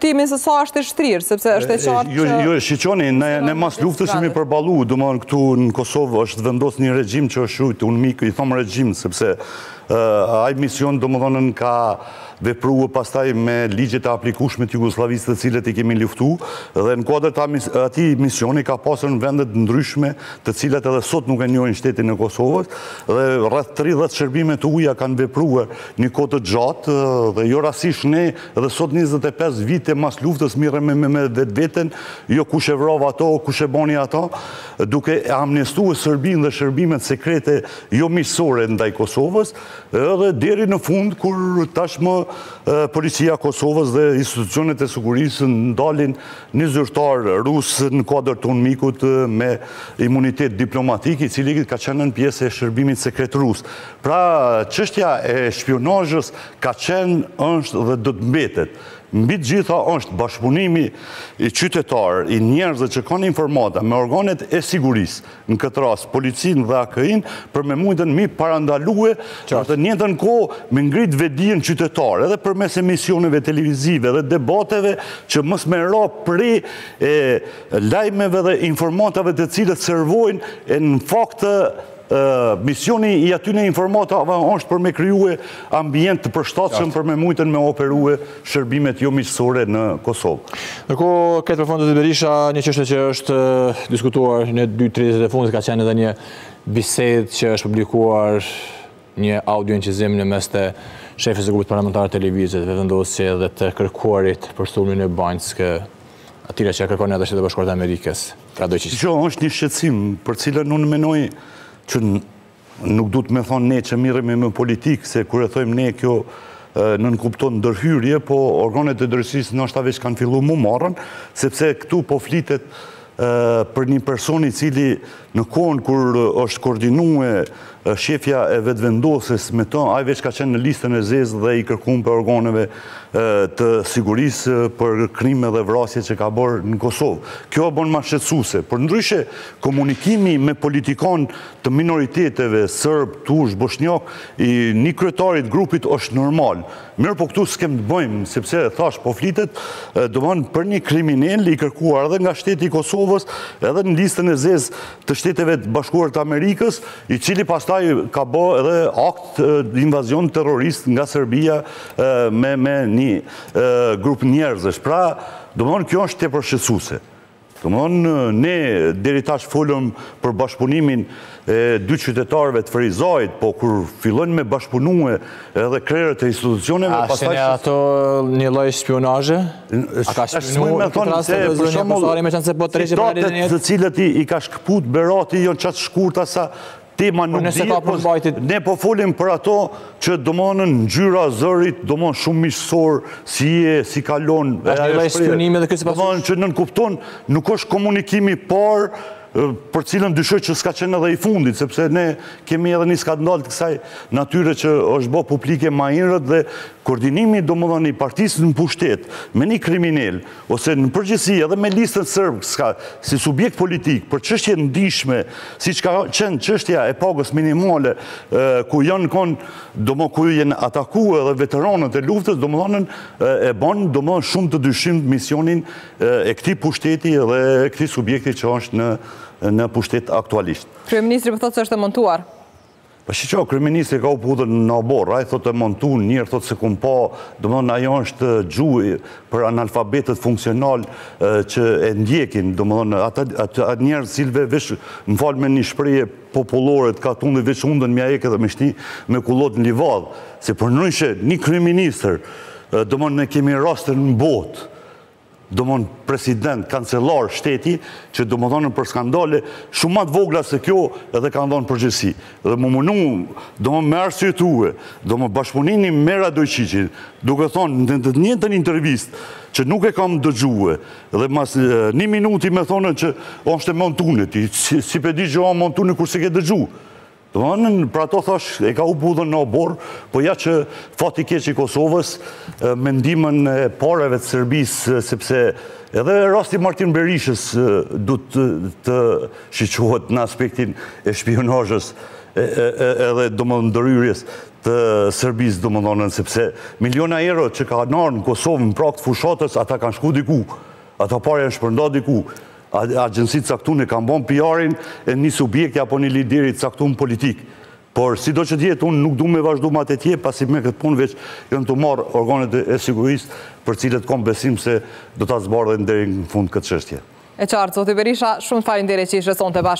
kuptimin se sa është e shtrirë, sepse është e qartë që... Jo, shiqoni, ne mas luftës jemi përballu, domethënë këtu në Kosovë është vendos një regjim që është shujt, unë i thomë regjim, sepse ai mision domethënë ka vepruar pastaj me ligjet e aplikueshme të Jugosllavisë të cilët i kemi luftu, dhe në kuadër të atij misioni ka pasur në vende të ndryshme, të cilat edhe sot nuk e njohin shtetin e Kosovës, dhe rreth 30 shërbime të uja kanë vepruar një kohë të gjatë, dhe jo rastësisht ne edhe sot 25 vite mas luftës mirremi me vetveten, jo kush e vrova ato, kush e boni ato, duke amnestuar Serbinë dhe shërbimet sekrete jo miqësore ndaj Kosovës, edhe deri në fund kur tashmë policia Kosovës dhe institucionet e sigurisë ndalin një zyrtar rus në kuadër të UNMIK-ut me imunitet diplomatik, i cili ka qenë në pjesë e shërbimit sekret rus. Pra, çështja e shpionazhës ka qenë, është dhe do të mbetet. Mbi të gjitha është bashkëpunimi i qytetar, i njerëzve që kanë informata me organet e sigurisë, në këtë rast policinë dhe AKI-n, për me mujtën mi parandalue, të njëjtën kohë me ngrit vetdijen qytetar, edhe përmes emisioneve televizive dhe debateve që mos më ra prej lajmeve dhe informatave të cilët servojnë në fakt misioni i atyne informatave është për me kryue ambient të përshtatshëm për me mujtën me operue shërbimet jo miqësore në Kosovë. Ndërkohë, këtë për fondet të Berisha, një çështje që është diskutuar në 2-3 e fundit, ka qenë edhe një bisedë që është publikuar, një audio incizim në mes të shefit të grupit parlamentar të televizit, vendosje dhe të kërkuarit për sulmin e Banjskë, atyre që kërkon edhe Shtetet Bashkuara të Amerikës. Kjo është një shqetësim për cilën unë menoj që nuk du të me thonë ne që miremi me politikë, se kur e thojmë ne kjo nënkupton ndërhyrje, po organet e drejtësisë ndoshta veç kanë filluar mu marrën, sepse këtu po flitet për një person i cili në kohën kur është koordinuar shefja e vetëvendosjes me të, ai veç ka qenë në listën e zezë dhe i kërkuar për organeve të sigurisë për krime dhe vrasje që ka bërë në Kosovë. Kjo bën më shqetësuese. Përndryshe, komunikimi me politikan të minoriteteve, serb, tursh, bosnjak, i një kryetarit grupit është normal. Mirë, po këtu s'kem të bëjmë, sepse thash po flitet, domethënë për një kriminal i kërkuar edhe nga shteti i Kosovës, edhe në listën e zezë të Shteteve të Bashkuara të Amerikës, i cili pastaj ka bë edhe akt invazion terrorist nga Serbia me një grup njerëzish. Pra, domethënë kjo është tepër shqetësuese. Domethënë ne deri tash folëm për bashkëpunimin e dy qytetarëve të Ferizajit, po kur fillojnë me bashkëpunue edhe krerët e institucioneve, pastaj ato një lloj spionazhe? A ka shpionuar këtë rast të zonjës Kosovare me qenë se po tërheqë për jetën e jetë? Të cilët i ka shkëput Berati janë çat shkurta sa tema nuk dihet, ne po folim për ato që domthonën ngjyra zërit, domthon shumë miqësor, si kalon, domthon që nënkupton, nuk është komunikimi parë për cilën dyshoj që s'ka qenë edhe i fundit, sepse ne kemi edhe një skandal të kësaj natyre që është bë publike më herët dhe koordinimi domethënë i partisë në pushtet me një kriminal ose në përgjithësi edhe me listën serbe si subjekt politik për çështje ndihshme, siç ka qenë çështja e pagës minimale ku janë ku janë atakuar edhe veteranët e luftës, domethënë e bën domethënë shumë të dyshim misionin e këtij pushteti dhe këtij subjekti që është në pushtet aktualisht. Kryeministri po thotë se është e montuar. Po shiqo, kryeministri ka u pudhur në obor, ai thotë e montuar, njëherë thotë se kum pa, domethënë ajo është gjuhë për analfabetët funksional që e ndjekin, domethënë ata njerëz cilëve veç më fal me një shprehje popullore të katunë veç hundën mja eke dhe me shti me kullot në livadh, se përndryshe një kryeministër, domethënë ne kemi raste në botë, domthon president, kancelar shteti, që domethënë për skandale shumë më të vogla se kjo edhe kanë dhënë përgjegjësi. Dhe më munu, domthon me arsyetuar, domthon bashkëpunimi me Radojqiqin, duke thonë në të njëjtën intervistë që nuk e kam dëgjuar, dhe mas një minuti me thonë që është e montunit, si pe di që o montunit kur se ke dëgjuar. Për ato thash, e ka u budhën në obor, po ja që fati keq i Kosovës, me ndihmën e pareve të Serbisë, sepse edhe rasti Martin Berishës du të shiqohet në aspektin e shpionazhës edhe domethënë ndërhyrjes të Serbisë, domethënë, sepse miliona euro që ka nërë në Kosovë në prag të fushatës, ata kanë shku diku, ata parë janë shpërnda diku. Agjensitë caktune kanë bon PR-in e një subjekti apo një lideri caktun politik. Por si do që tjetë, unë nuk du me vazhdu ma të tje, pasi me këtë punë veç jënë të marë organet e sigurisë për cilët kom besim se do të zbardhen deri në fund këtë çështje. E qartë, zoti Berisha, shumë faleminderit që ishte sonte bashkë.